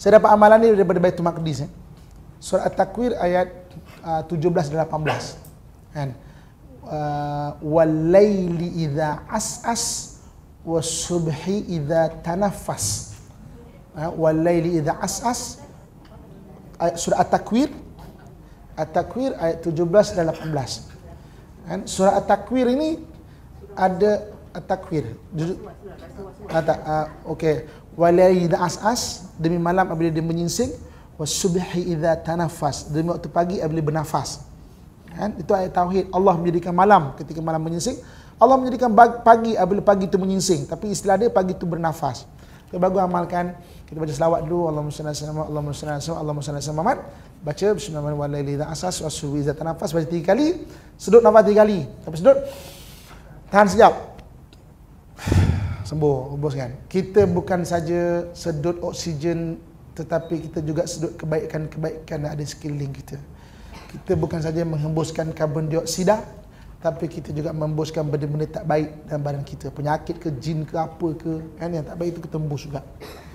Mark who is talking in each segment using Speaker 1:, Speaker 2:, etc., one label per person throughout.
Speaker 1: Saya dapat amalan ni daripada Baitul Maqdis. Surah At-Takwir ayat 17 dan 18. Kan? Wal-laili idza as'as was-subhi idza tanaffas. Wal-laili idza as'as, surah At-Takwir ayat 17 dan 18. Kan? Surah At-Takwir ini ada At-Takwir. Okey. Wal-laili idza as'as, demi malam apabila dia menyingsing, was-subhi idza tanaffas, demi waktu pagi apabila bernafas. Kan? Itu ayat tauhid. Allah menjadikan malam ketika malam menyingsing, Allah menjadikan pagi apabila pagi itu menyingsing, tapi istilah dia pagi itu bernafas. Kita bagus amalkan. Kita baca selawat dulu, Allahumma shalli ala Muhammad, Allahumma shalli ala Muhammad, Allahumma shalli ala Muhammad. Baca bismillahirrahmanirrahim, wal-laili idza as'as was-subhi idza tanaffas, baca 3 kali, sedut nafas 3 kali. Tapi sedut, tahan sekejap. Sembuh, hembuskan. Kita bukan saja sedut oksigen, tetapi kita juga sedut kebaikan-kebaikan yang ada di sekeliling kita. Kita bukan saja menghembuskan karbon dioksida, tapi kita juga menghembuskan benda-benda tak baik dalam badan kita. Penyakit ke, jin ke, apa ke, kan, yang tak baik itu kita hembus juga.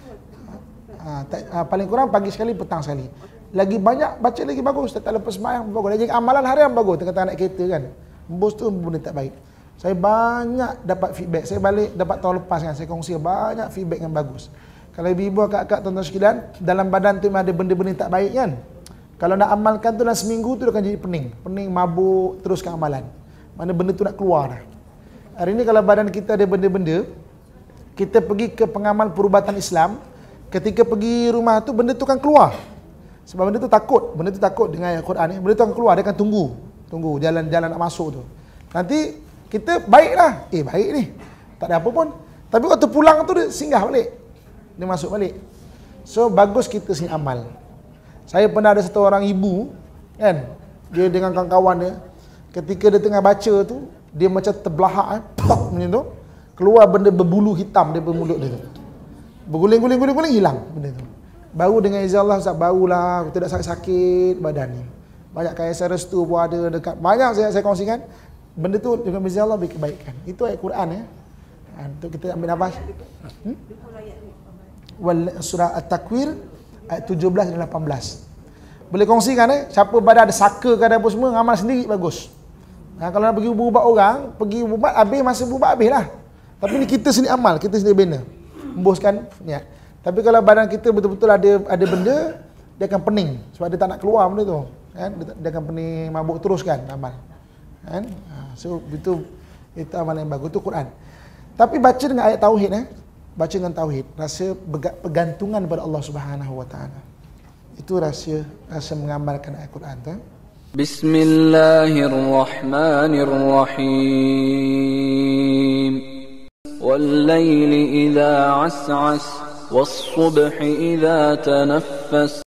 Speaker 1: Paling kurang pagi sekali, petang sekali. Lagi banyak baca lagi bagus, tak lepas sembahyang bagus. Lagi amalan harian bagus, tengah-tengah naik kereta kan. Hembus tu benda tak baik. Saya banyak dapat feedback. Saya balik dapat tahun lepas kan, saya kongsi banyak feedback yang bagus. Kalau ibu-ibu, kakak-kakak, tuan-tuan sekalian, dalam badan tu memang ada benda-benda tak baik kan. Kalau nak amalkan tu dalam seminggu tu dia akan jadi pening, mabuk, teruskan amalan. Mana benda tu nak keluar dah. Hari ni kalau badan kita ada benda-benda, kita pergi ke pengamal perubatan Islam, ketika pergi rumah tu benda tu akan keluar. Sebab benda tu takut dengan ayat Quran ni. Benda tu akan keluar, dia akan tunggu jalan-jalan nak masuk tu. Nanti kita baiklah, baik ni, tak ada apa pun. Tapi waktu pulang tu dia singgah balik, dia masuk balik. So bagus kita sini amal. Saya pernah ada satu orang ibu kan, dia dengan kawan-kawan dia, ketika dia tengah baca tu, dia macam terbelahak pop macam tu, keluar benda berbulu hitam daripada mulut dia tu. Berguling-guling hilang benda tu. Baru dengan izin Allah, Ustaz, barulah tidak sakit-sakit badan ni. Banyak KSR restu pun ada dekat. Banyak saya kongsikan. Benda tu dengan izin Allah beri kebaikan. Itu ayat Quran ya. Untuk kita ambil nafas. Surah At-Takwir ayat 17 dan 18. Boleh kongsikan siapa badan ada saka ke ada apa semua, amal sendiri bagus. Kalau nak pergi berubat orang, pergi berubat habis, masa berubat habis lah. Tapi ni kita sendiri amal, kita sendiri bina. Hembuskan niat. Tapi kalau badan kita betul-betul ada benda, dia akan pening sebab dia tak nak keluar benda tu. Kan? Dia akan pening, mabuk teruskan amal. Kan? So itu amalan yang bagus, itu Quran. Tapi baca dengan ayat tauhid baca dengan tauhid, rasa bergantungan pada Allah Subhanahu wa taala. Itu rasa mengamalkan ayat Quran tu.
Speaker 2: Bismillahirrahmanirrahim. Wal-laili idza as'as was-subhi idza tanaffas.